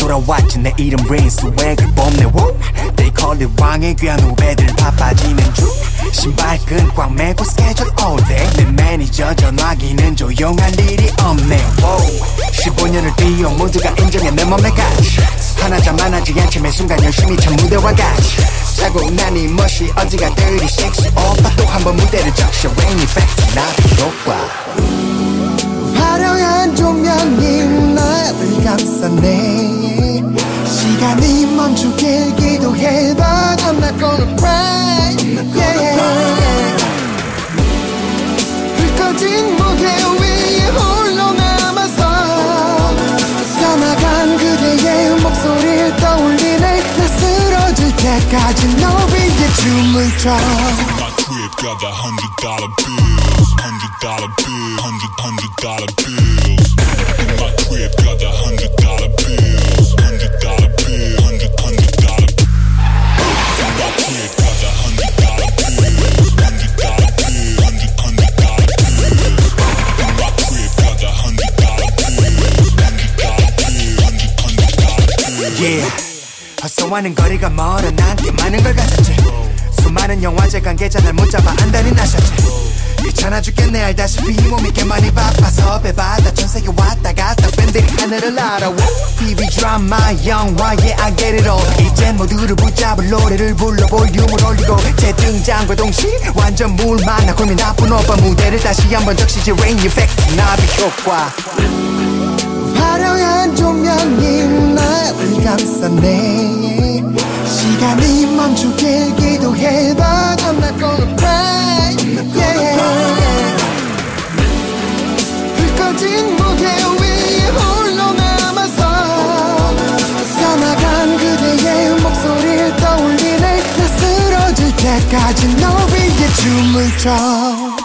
돌아왔지 내 이름 레인 스웩을 뽐내 They call it 왕의 귀한 후배들 바빠지는 중 신발끈 꽉 매고 스케줄 all day 내 매니저 전화기는 조용할 일이 없네 15년을 뛰어 모두가 인정해 내 몸의 가치 하나자만하지 않지 매 순간 열심히 참 무대와 같이 타고 난 이 멋이 어디가 36 오빠 또 한 번 무대를 적셔 Rain effect 나비 효과 화려한 조명이 나를 감싸네 시간이 멈추길 기도해도 I'm not gonna cry yeah. 불 꺼진 무대 위에 홀로 남아서 떠나간 그대의 목소리를 떠올리네 나 쓰러질 때까지 너 위에 춤을 춰 Got the $100 bills, $100 bills, $100 bills. In my crib, got the $100 bills, $100 bills, $100 bills. In my crib, got the $100 bills, $100 bills, $100 bills. In my crib, got the $100 bills, $100 bills, $100 bills. Yeah, 허소와는 거리가 멀어 난 꽤 많은 걸 가졌지. 수많은 영화제 관계자 날 못잡아 안달이 나셨지 귀찮아 죽겠네 알다시피 몸이 꽤 많이 바빠서 배바다 전세계 왔다 갔다 팬들이 하늘을 날아와 TV 드라마 영화 yeah I get it all 이젠 모두를 붙잡을 노래를 불러 볼륨을 올리고 재등장과 동시에 완전 물 만나 고민 나쁜 오빠 무대를 다시 한번 적시지 Rain effect 나비 효과 화려한 조명이 나를 감싸네 시간이 멈추길 기도해도 I'm not gonna cry yeah. 불 꺼진 무대 위에 홀로 남아서 떠나간 그대의 목소리를 떠올리네 나 쓰러질 때까지 너 위에 춤을 춰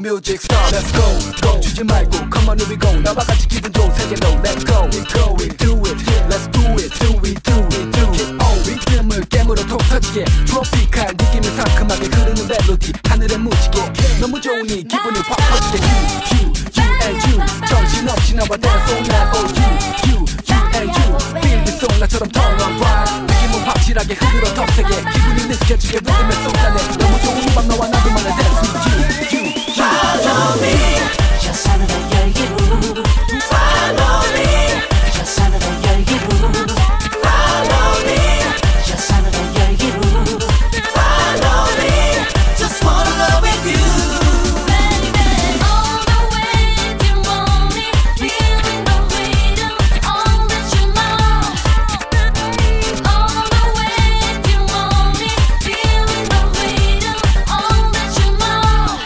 music star let's go 멈추지 말고 come on here we go 나와 같이 기분 좋은 세계로 let's go we go we do it let's do it do we do it do it 리듬을 깨물어 톡 터지게 트로피칼 느낌이 상큼하게 흐르는 멜로디 하늘에 묻히게 너무 좋으니 기분이 확 퍼지게 you and you 정신없이 나와 dance all night oh you and you feel the song 나처럼 turn on right 느낌은 확실하게 흐르러 더 세게 기분이 느껴지게 리듬에 쏟아내 너무 좋은 음악 너와 나도만의 dance with you Follow me 저 산으로 열기로 Follow me 저 산으로 열기로 Follow me 저 산으로 열기로 Follow me Just wanna love with you Baby, all the way if you want me Feeling the freedom, all that you know All the way if you want me Feeling the freedom, all that you know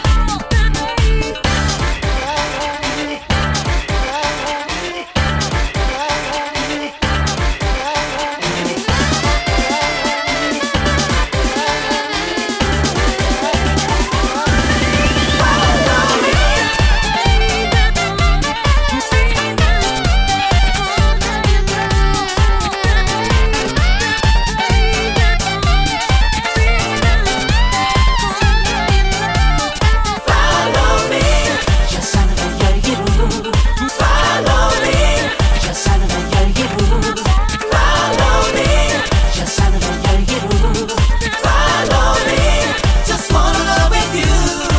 Follow me 저 산으로 열기로 Follow me 저 산으로 열기로 Follow me 저 산으로 열기로 Follow me Just wanna love with you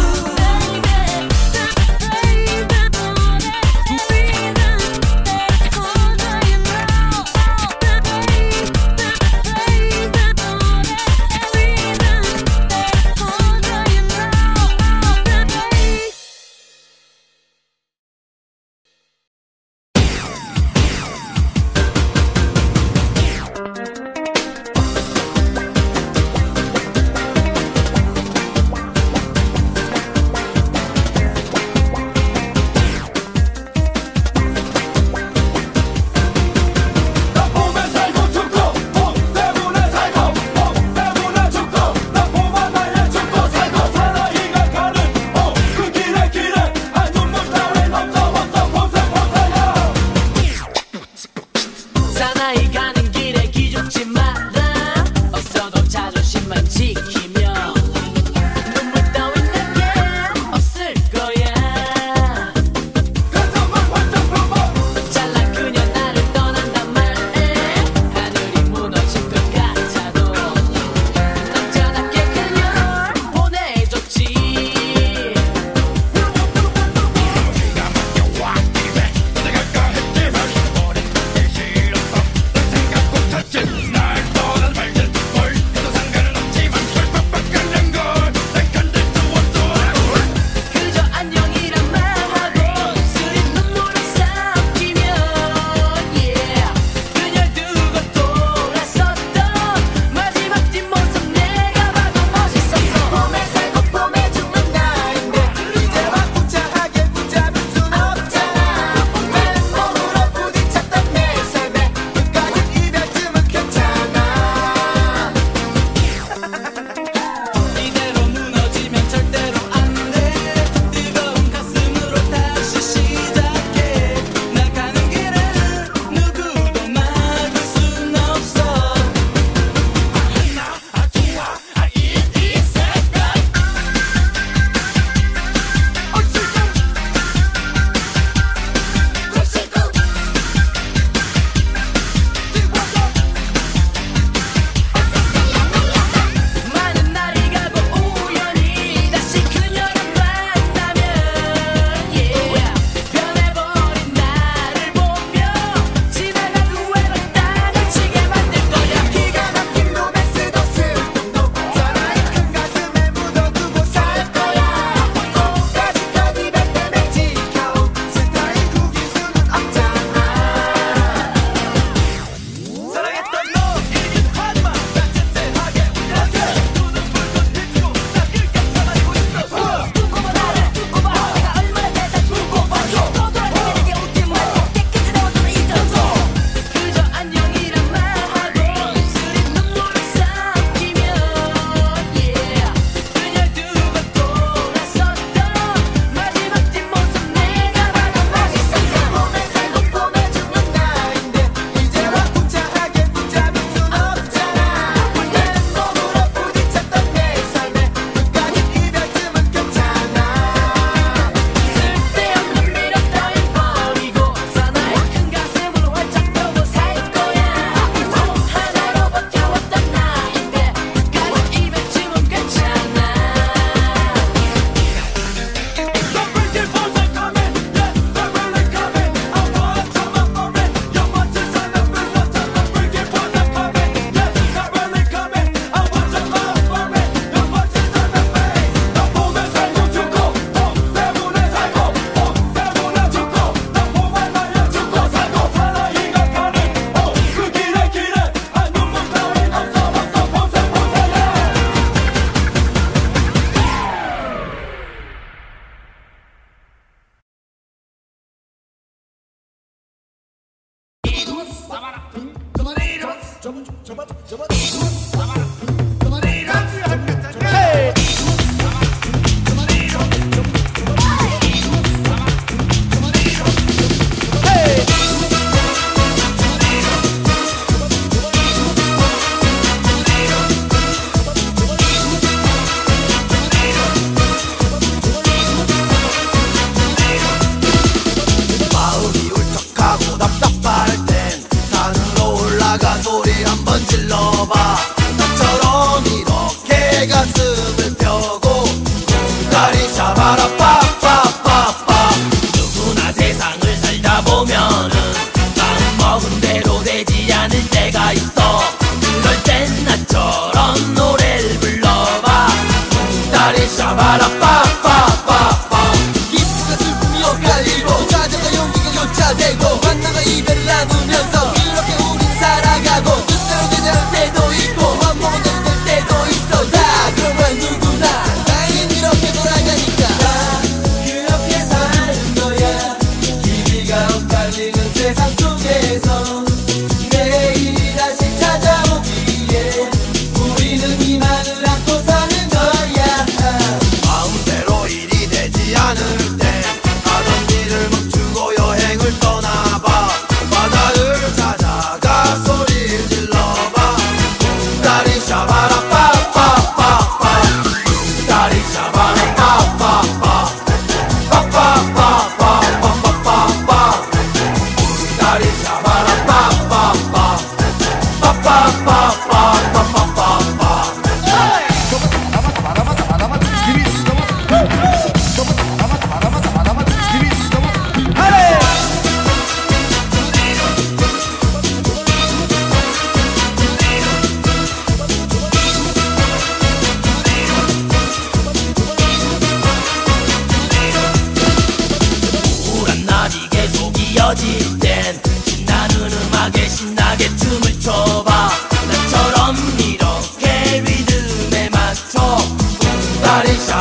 사나이 가는 길에 기죽지 마라 없어도 자존심만 지키며 눈물 따윈 내게 없을 거야 잘난 그녀 나를 떠난단 말에 하늘이 무너질 것 같아도 남자답게 그녀를 보내줬지 날 떠나지 말지 뭘 해도 상관은 없지만 결국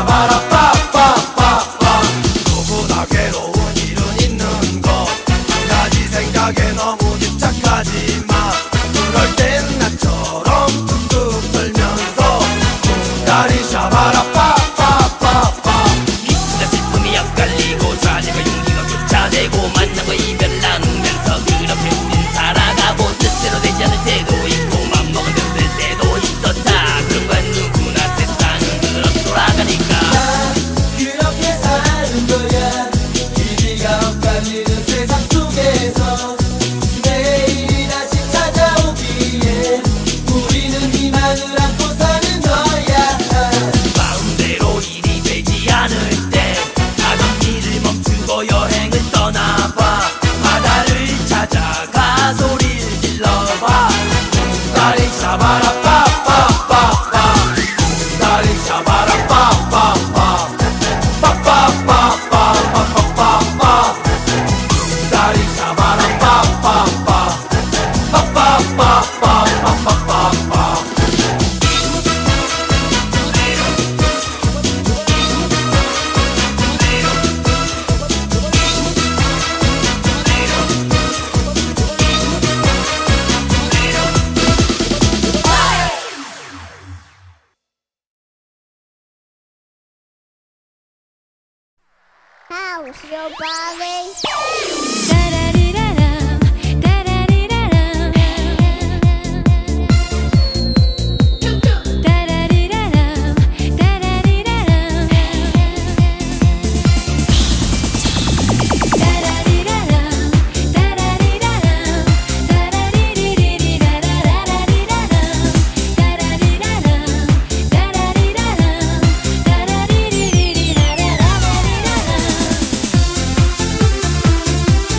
샤바라 빠빠빠빠 누구나 괴로운 일은 있는 것 한 가지 생각에 너무 집착하지 마 그럴 땐 나처럼 툭툭 떨면서 다리 샤바라 빠빠빠빠 기쁨과 슬픔이 엇갈리고 좌절과 용기가 교차되고 만나고 이별 나누면서 그렇게 우린 살아가고 뜻대로 되지 않을 때도 있고 맘먹은 대로 될 때도 있었다 그런 건 누구나 세상은 그렇게 돌아가니까 그렇게 사는 거야 의미가 엇갈리는 세상 속에서 내일이 다시 찾아오기에 우리는 희망을 안고 사는 거야 마음대로 일이 되지 않을 때 하던 일을 멈추고 여행을 떠나봐 바다를 찾아가 소리를 질러봐 다리 샤바라 빠빠빠빠 다리 샤바라 빠빠빠 빠빠빠빠빠빠빠 다리 샤바라 빠빠빠 빠빠빠빠빠빠빠 How's your body? 따라리라람 따라리라람 따라리라람 따라리라람 따라리라람 따라리라람 따라리리리라라라리라람 따라리라람 따라리라람 따라리리리라라라리라람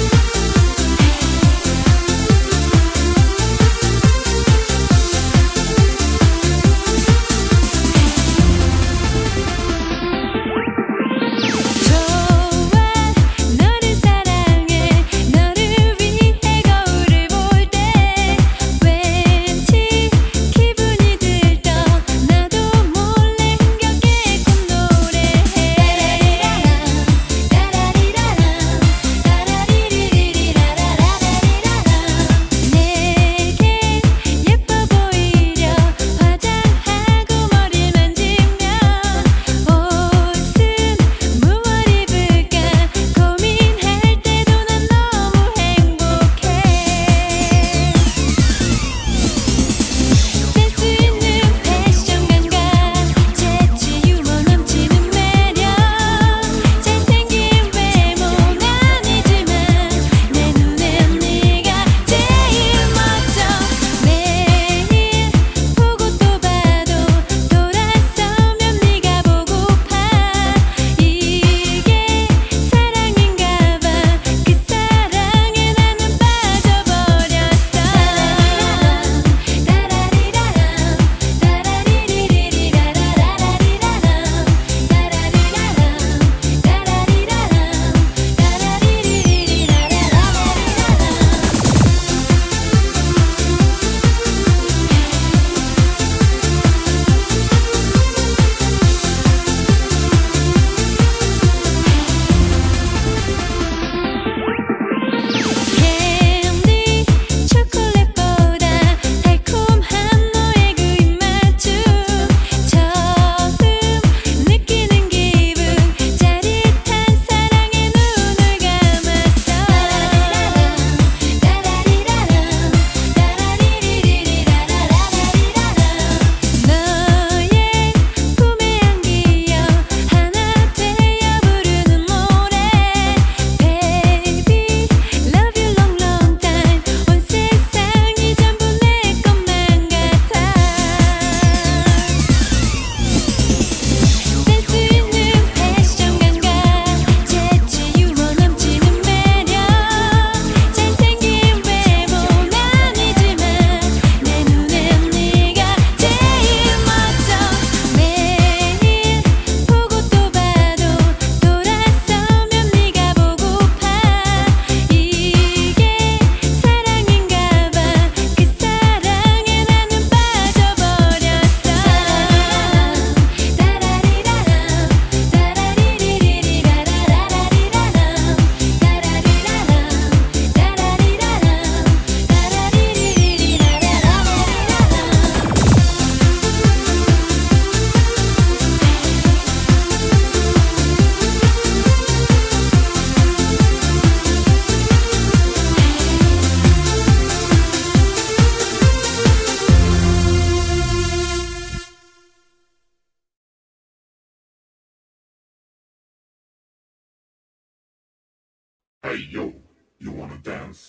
Hey yo, you wanna dance?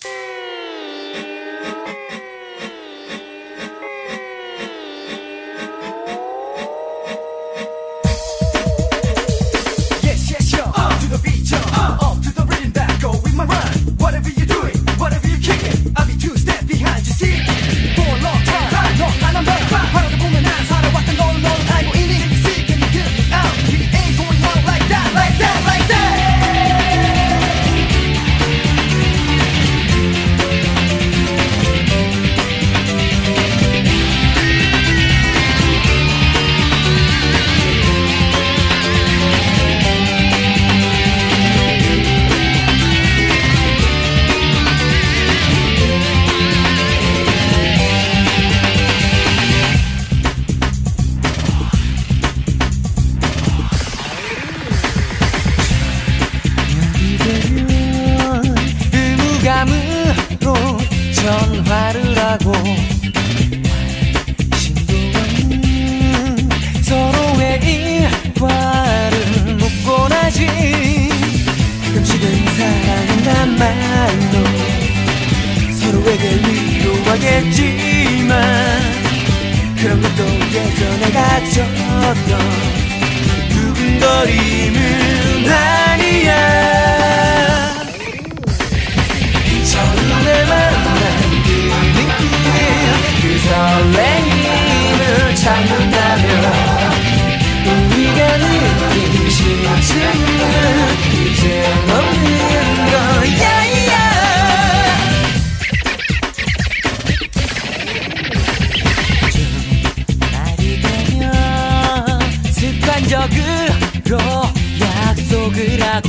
Yes, yes, yo. To the beat, yo. Up to the rhythm that go with my rhyme. Whatever you're doing, whatever you're kicking, I'll be two step behind you. See, for a long time, 너 안 한다. 바라다 보면 난 살아왔던 넌 알고 있니? Can you see? Can you hear me out? We ain't going on like that, like that, like that. 의무감으로 전화를 하고 신도는 서로의 일과를 묻곤 하지. 가끔씩은 사랑한단 말로 서로에게 위로하겠지만 그런 것도 예전에 가졌던 두근거림은 아니야. 처음에 만난 그 느낌, 그 설레임을 찾는다면 우리가 느낀 심증은 이젠 없는 거야. 날이 되면 습관적으로 약속을 하고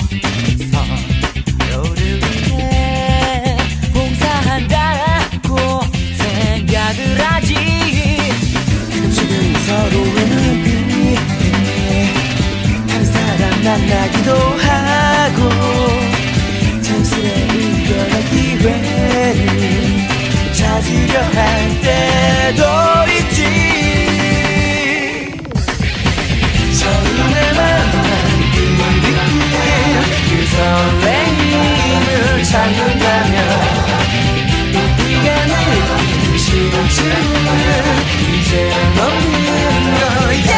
서로를 위해 봉사한다고 생각을 하지. 가끔씩은 서로의 눈빛에 다른 사람 만나기도 하고 자연스레 의견할 기회를 찾으려 할 때도 있지. 처음에 만난 그 느낌, 그 설레임을 찾는다면 우리가 느낀 심증은 이제 없는 거야.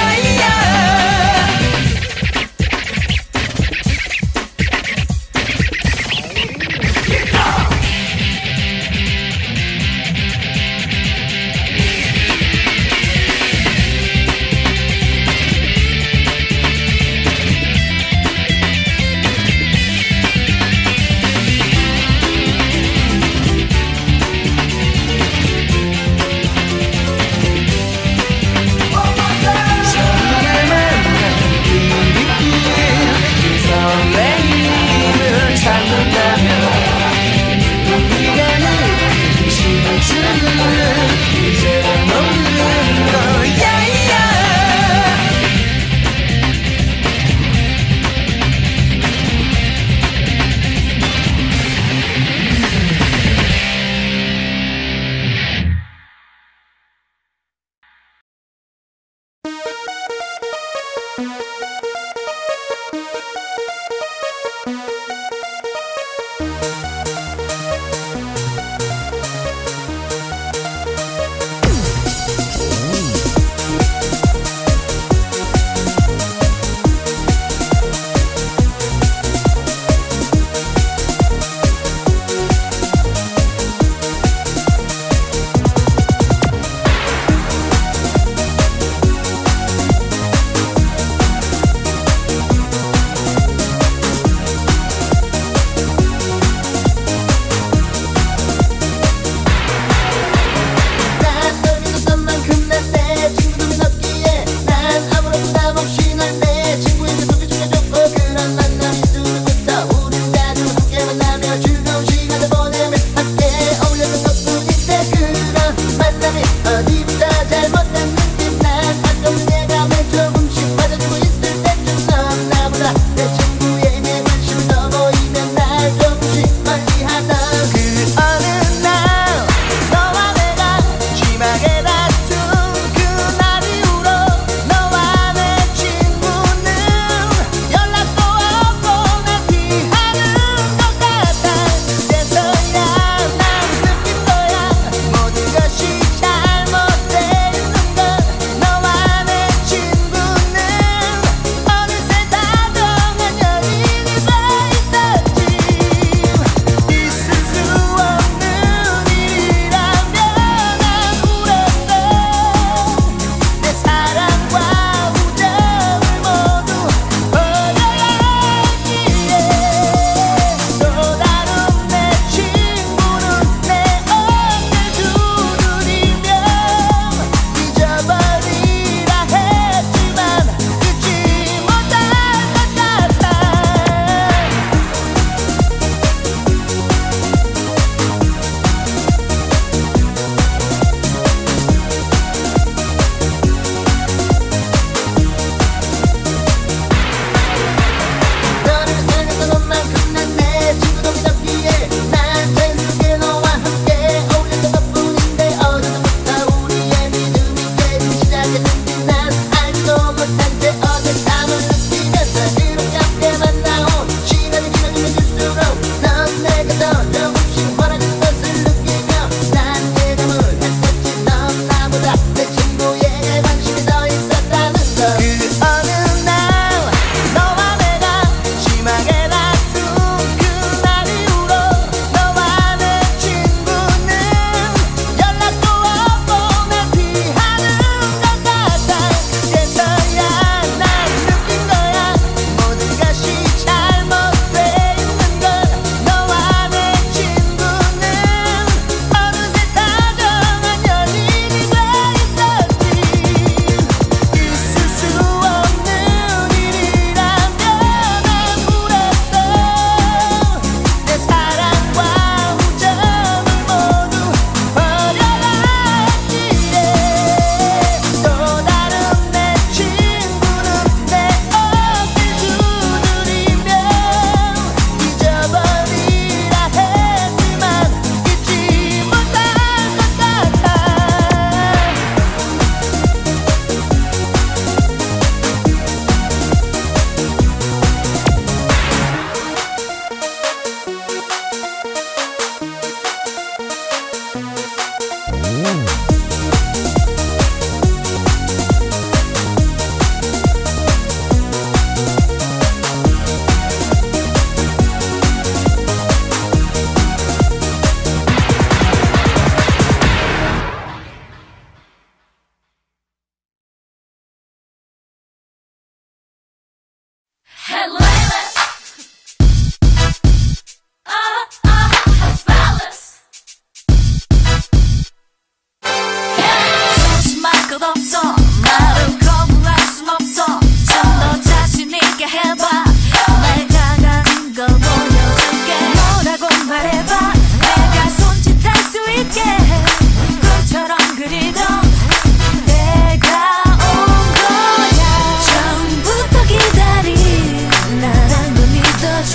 조심할 것 없어. 나를 거부할 순 없어. 좀 더 자신 있게 해봐. 내가 가진 걸 보여줄게. 뭐라고 말해봐. 내가 손짓할 수 있게. 꿈처럼 그리던 때가 온 거야. 처음부터 기다린 나란 걸 믿어줘.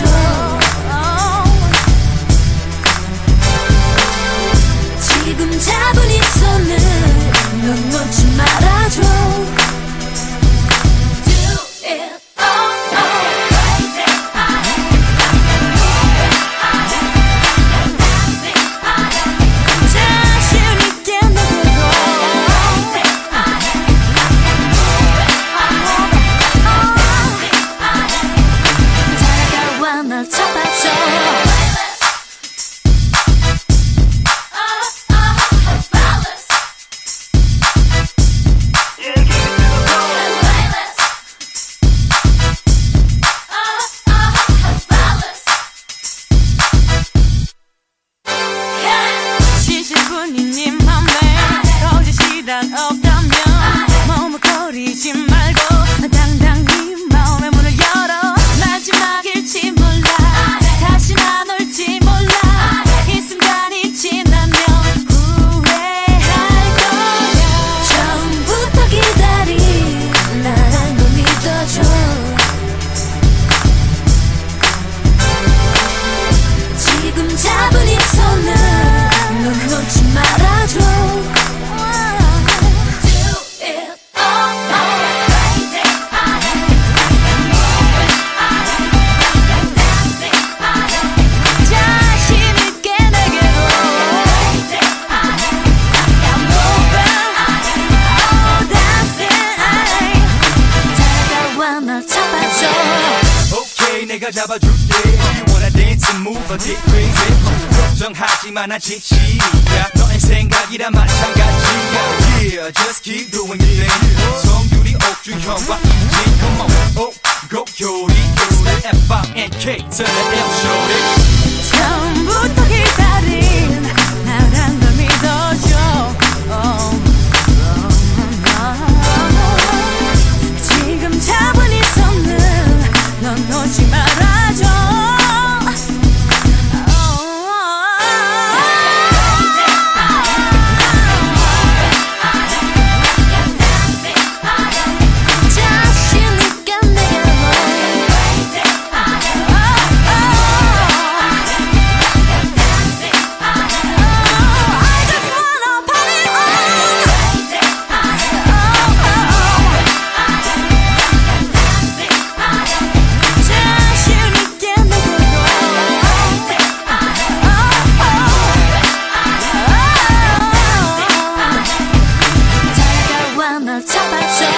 지금 잡은 이 손을 넌 놓지 말아줘. Do it crazy. 자신 있게 내게로 다가와 날 잡아줘. 시신분이 네 맘에 거짓이란 없다면 머뭇거리지 말고 당당히 마음의 문을 열어. 마지막일지 몰라. 다신 안 올지 몰라. 이 순간이 지나면 후회할 거야. 처음부터 기다린 나란 걸 믿어줘. 지금 잡은 이 손을 넌 놓지 말아줘. Do it crazy. 자신 있게 내게로 I'm moving, oh dancing. 다가와 날 잡아줘. 오케이 내가 잡아줄게. You wanna dance and move a bit crazy. 걱정하지마 난 진심이야. 너의 생각이란 마찬가지야. Yeah just keep doing your thing. 성유리 옥주현과 이진 come on. 오 고효리 It's the F-I-N-K turn the L shorty. 처음부터 기다린 나란 걸 믿어줘. 지금 잡은 이 손을 넌 놓지 말아줘. 자신 있게 내게로 I just wanna party 자신 있게 내게로 다가와 날 잡아줘.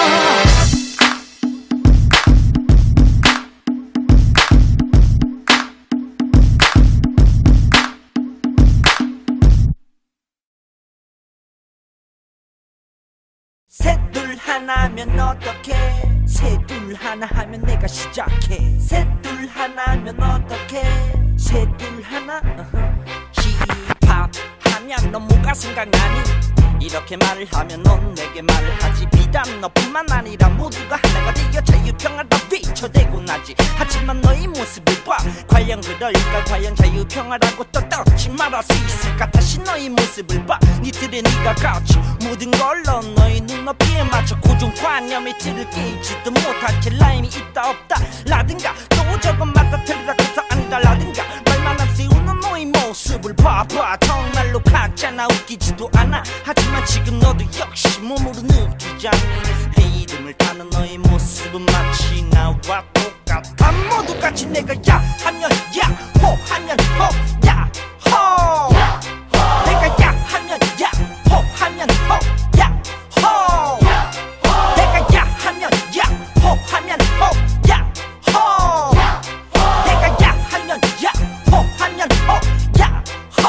셋둘 하나 하면 어떡해. 셋둘 하나 하면 내가 시작해. 셋둘 하나 하면 어떡해. 셋둘 하나 힙합 하면 넌 뭐가 생각나니. 이렇게 말을 하면 넌 내게 말을 하지. 비단 너뿐만 아니라 모두가 하나가 되어 자유평화다 위쳐대고 나지. 하지만 너의 모습을 봐. 과연 그럴까. 과연 자유평화라고 떠들지 말할 수 있을까. 다시 너의 모습을 봐. 니들의 네가 가치 모든 걸로 너의 눈높이에 맞춰 고정관념의 틀을 깨지도 못한 채 라임이 있다 없다 라든가 또 저건 맞다 틀리다 그래서 아니다 라든가 말만 안 세우는 너의 모습을 봐봐. 정말로 가짜나 웃기지도 않아. 하지만 지금 너도 역시 몸으로 느끼잖니. 이름을 타는 너의 모습은 마치 나와 똑같아. 모두같이 내가 야 하면 야 호 하면 호 야 호. 내가 야 하면 야 호 하면 호 야 호. 내가 야 하면 야 호 하면 호 야 호. 내가 야 하면 야 호 하면 호 야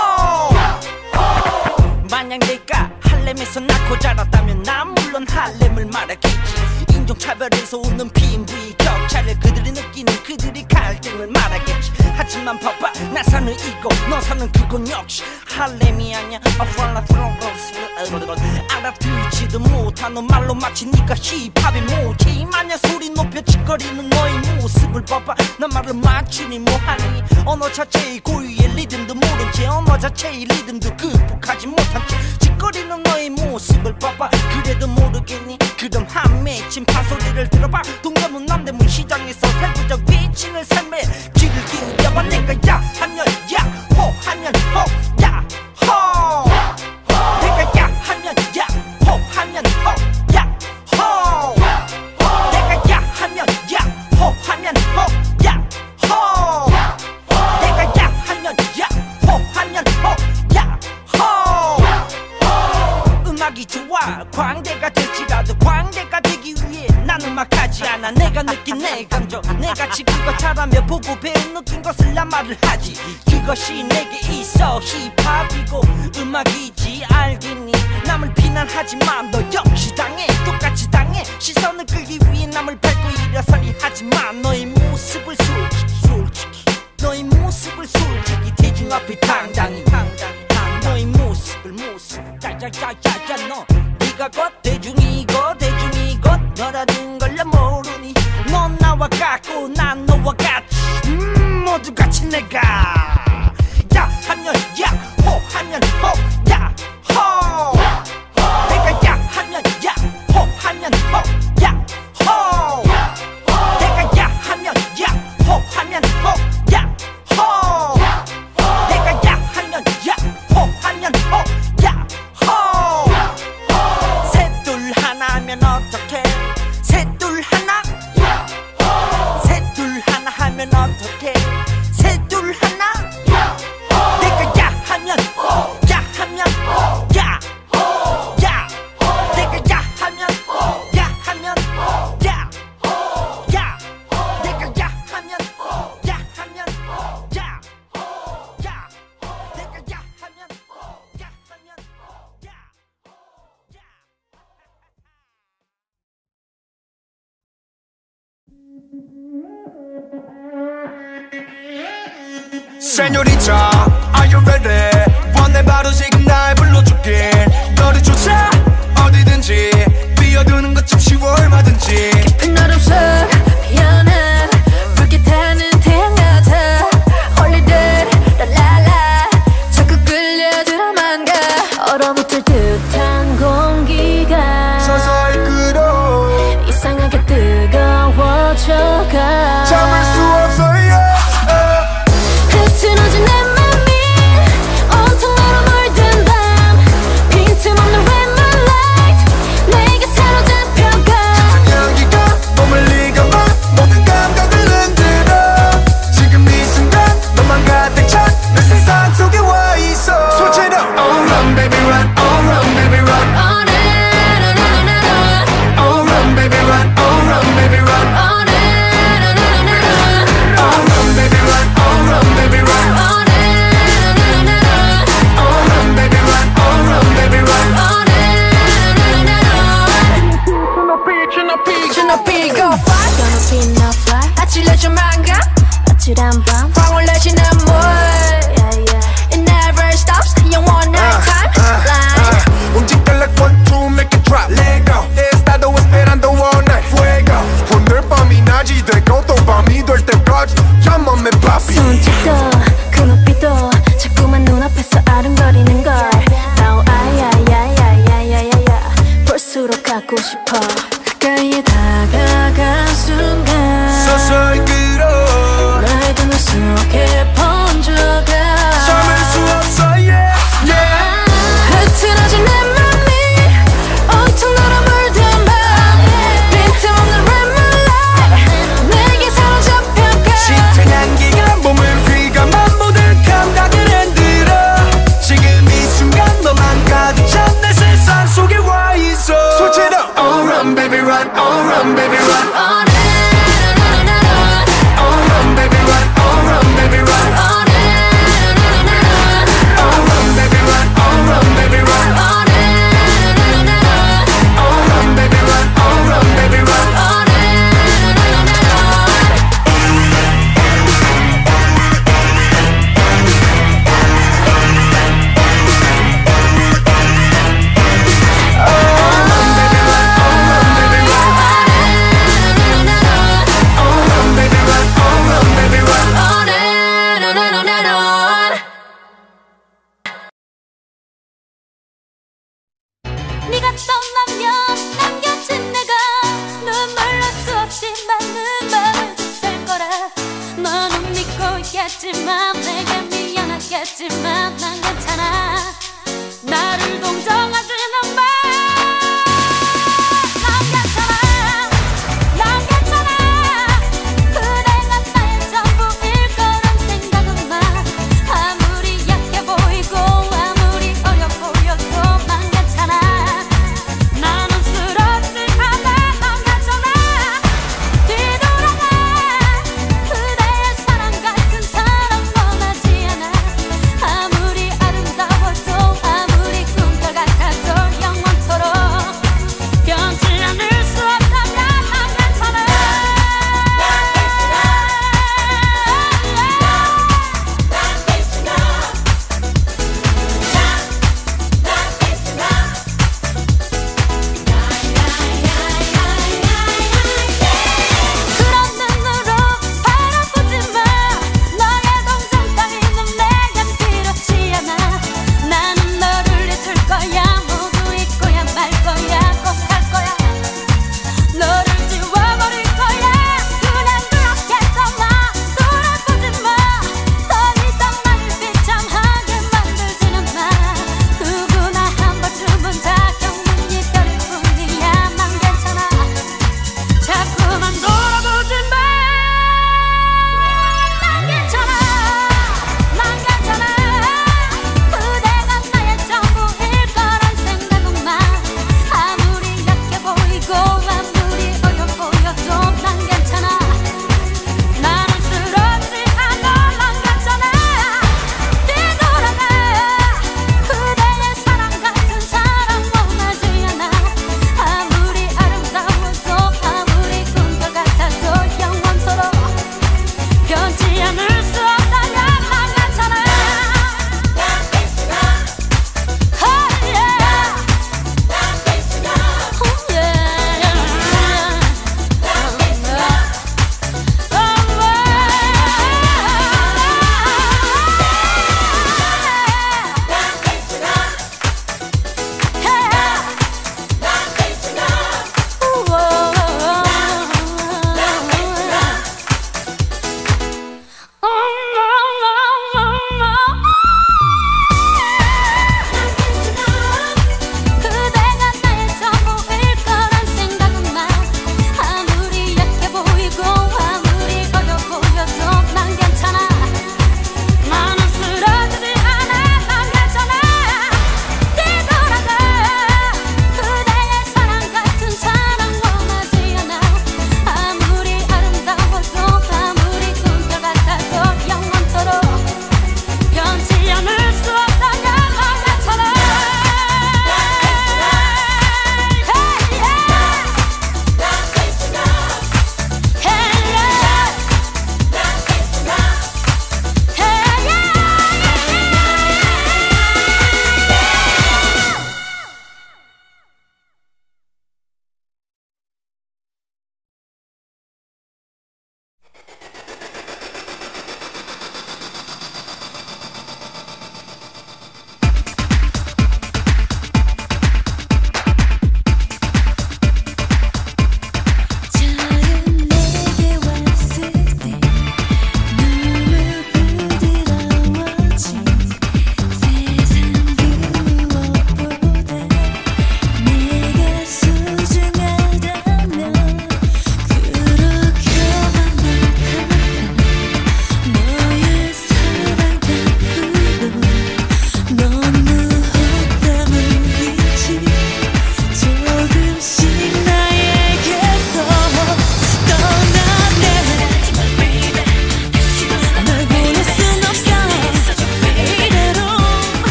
호. 만약 내가 할렘에서 낳고 자랐다면 난 물론 할렘을 말하겠지. 인종차별에서 없는 PMV 격차를 그들이 느끼는 그들이 갈등을 말하겠지. 하지만 봐봐 나 사는 이곳 너 사는 그곳 역시 할렘이 아냐 알아듣지도 못하는 말로 마치 네가 힙합의 모체 마냥 소리 높여 짓거리는 너의 모습을 봐봐. 나 말을 맞추니 뭐하니 언어 자체의 고유의 리듬도 모른 채 언어 자체의 리듬도 극복하지 못한 채 짓거리는 너의 모습을 봐봐. 그래도 모르겠니? 그럼 한 맺힌 파소리를 들어봐. 동대문 남대문 시장에서 세부적 위치는 삶에 귀를 기울여봐. 내가 야 하면 야 호 하면 호 야 호 내가 야 하면 야 호 하면 호 야 호 내가 야 하면 야 호 하면 호 야 호 내가 야 하면 야 호 하면 호 야 호 음악이 좋아 광대가 될지라도 광대가 되기 위해 난 음악하지 않아. 내가 느낀 내 감정 내가 지금 것처럼며 보고 배운 느낀 것을 난 말을 하지. 그것이 내게 있어 힙합이고 음악이지 알겠니? 남을 비난하지만 너 역시 당해 똑같이 당해. 시선을 끌기 위해 남을 밟고 일어서리 하지만 너의 모습을 솔직히 너의 모습을 솔직히 대중 앞에 당당히 너의 모습을 야야야야야 너 네가 곧 대중이고 너라는 걸 난 모르니. 넌 나와 같고 난 너와 같이 모두 같이 내가 야 하면 야 호 하면 호 야 호 내가 야 하면 야 호 하면 호 야 호 내가 야 하면 야 호 하면 호 야 호 내가 야 하면 야 호 하면 호 야 호 셋둘 하나면 어떡해 셋둘 하나 셋둘 하나 하면 어떡해 셋둘 하나 내가 야 하면 야 하면 야 야 내가 야 하면 야 하면 야 야 내가 야 하면 야 하면 야 야 내가 야 하면 야 하면 야 Señorita, are you ready? 원해 바로 지금 날 불러줄게. 너를 쫓아 어디든지 뛰어드는 것 좀 쉬워 얼마든지. 깊은 얼음 속 피어나 불빛하는 태양 같아. 홀리듯 랄랄라 자꾸 끌려들어만 가. 얼어붙을 듯한 공기가 서서히 끓어 이상하게 뜨거워져가. 참을 수 없어요. 흐트러진 내 맘이 온통 너로 물든 밤. 빈틈없는 red moonlight 내게 사로잡혀가. 여기가 몸을 리가봐 모든 감각을 흔들어. 지금 이 순간 너만 가득 찬 내 세상 속에 와 있어. 손질러 Oh run baby run Oh run baby run Oh na na na na na. Oh run baby run Oh run baby run Oh na na na na na. Oh run baby run Oh run baby run Oh na na na na na. Oh run baby run Oh run baby run Oh na na na na na. 준호피 go fly 준호피 no fly 아찔러져 망가 아찔한 밤 방울 내지는 물 It never stops 영원한 time line 움직여 like 1, 2 make it drop Let go Estado esperando all night Fuego 오늘 밤이 낮이 되고 또 밤이 될 때까지 Come on me papi 손짓도 그 눈빛도 자꾸만 눈앞에서 아른거리는 걸 Oh 아야야야야야야야 볼수록 갖고 싶어 가까이에 다가간 순간 서서히 끌어 날 더 널 수 없이 맞는 마음을 줬을 거라. 너는 믿고 있겠지만 내게 미안하겠지만 난